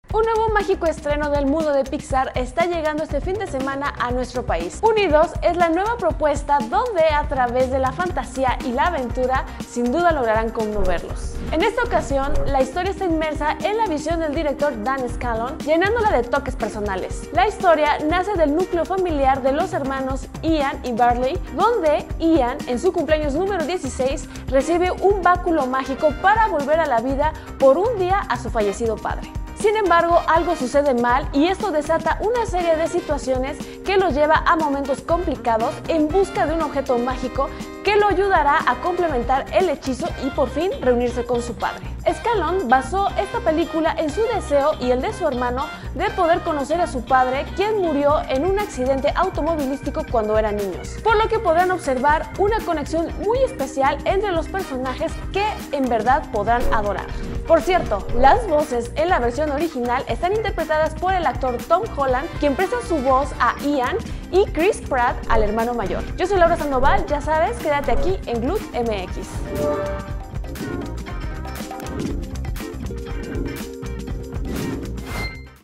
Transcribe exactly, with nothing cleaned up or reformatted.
Un nuevo mágico estreno del mundo de Pixar está llegando este fin de semana a nuestro país. Unidos es la nueva propuesta donde a través de la fantasía y la aventura sin duda lograrán conmoverlos. En esta ocasión, la historia está inmersa en la visión del director Dan Scanlon, llenándola de toques personales. La historia nace del núcleo familiar de los hermanos Ian y Barley, donde Ian, en su cumpleaños número dieciséis, recibe un báculo mágico para volver a la vida por un día a su fallecido padre. Sin embargo, algo sucede mal y esto desata una serie de situaciones que lo lleva a momentos complicados en busca de un objeto mágico que lo ayudará a complementar el hechizo y por fin reunirse con su padre. Scanlon basó esta película en su deseo y el de su hermano de poder conocer a su padre, quien murió en un accidente automovilístico cuando eran niños, por lo que podrán observar una conexión muy especial entre los personajes que en verdad podrán adorar. Por cierto, las voces en la versión original están interpretadas por el actor Tom Holland, quien presta su voz a Ian, y Chris Pratt al hermano mayor. Yo soy Laura Sandoval, ya sabes, quédate aquí en Glutz M X.